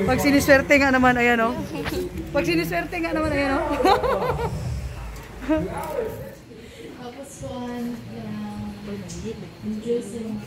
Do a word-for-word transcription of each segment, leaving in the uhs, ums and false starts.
Pag siniswerte nga naman, ayan o. Pag siniswerte nga naman, ayan o. Tapos one, interesting.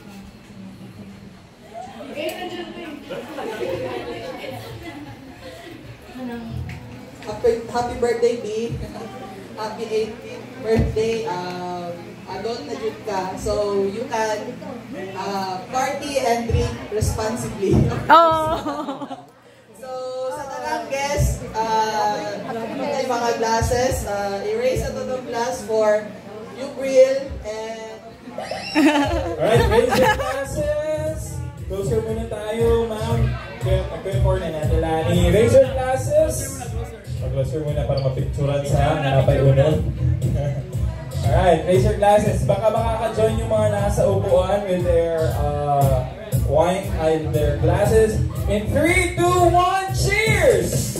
Happy, happy birthday, B. Happy eighteenth birthday. Um, adult na jud ka. So, you can uh, party and drink responsibly. Oh! So, sa tanang guest, uh, may mga glasses. Uh, erase a total glass for you, Brill, and... Alright, raise your glasses. Closer muna tayo, ma'am. Nag-record na natin, Lani. Raise your glasses. Mag-closer muna para mapicturan sa napay unod. Alright, raise your glasses. Baka makaka-join yung mga nasa upuan with their uh, wine and their glasses. In three, two, one, cheers!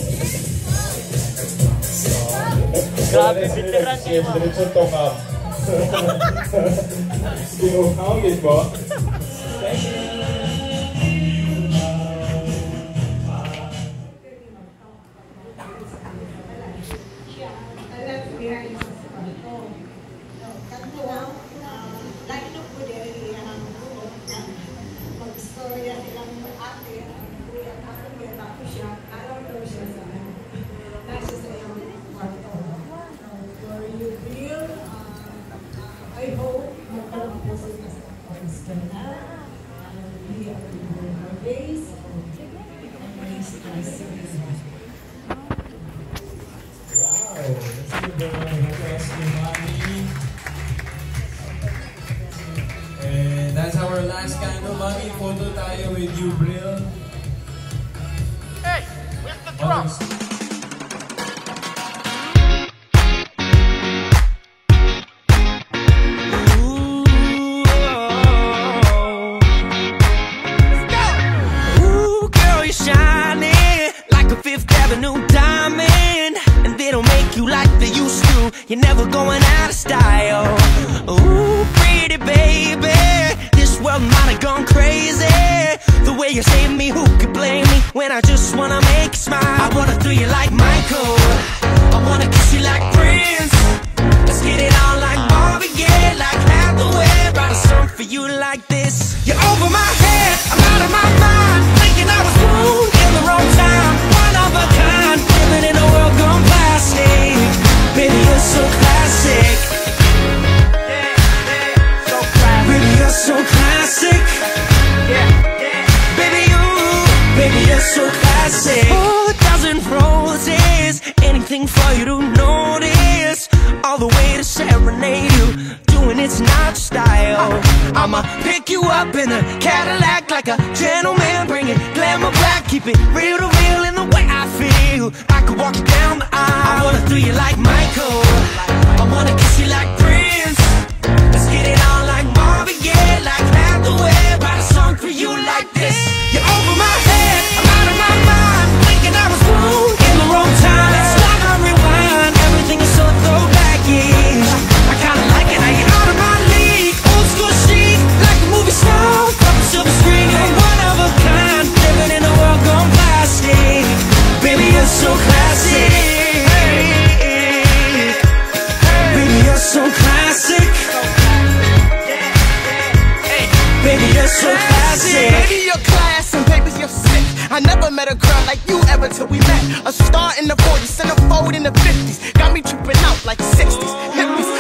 Grabe, bitiran niyo. Diretso tongam. Ginuhangin mo. Thank you. I hope magpapapos ang stella. We are in our days. Wow, let's give the request to Mommy. And that's our last candle, Mommy. Photo tayo with you, Brill. Hey, where's the drum? You're never going out of style. Ooh, pretty baby, this world might have gone crazy. The way you save me, who could blame me when I just wanna make you smile? I wanna do you like Michael, I wanna kiss you like Prince. Let's get it on like Marvin Gaye, like Hathaway. Write a song for you like this. You're over my head, I'm out of my mind, thinking I was born in the wrong time. One of a kind, living in a world gone plastic. Baby, you're so classic. Yeah, yeah, so classic. Baby, you're so classic. Yeah, yeah. Baby, you, baby, you're so classic. Oh, a thousand roses, anything for you to notice. All the way to serenade you, doing it's not style. I'ma pick you up in a Cadillac like a gentleman, bring it glamour back, keep it real to real in the way I feel. I could walk you down the aisle. I wanna do you like Michael, I wanna kiss you like Prince. Let's get it on like Marvin Gaye, like Hathaway. Write a song for you like this. You're over my head, I'm out of my mind, thinking I was born in the wrong time. Let's start and rewind, everything is so throwback-ish. I kinda like it how you're out of my league, old school chic, like a movie star from a silver screen. You're one of a kind, living in a world gone plastic. Baby, you're so classic. Baby, you're so classic. Baby, you're so classic. Baby, you're class and baby, you're sick. I never met a girl like you ever till we met. A star in the forties, centerfold in the fifties. Got me tripping out like sixties, hippies.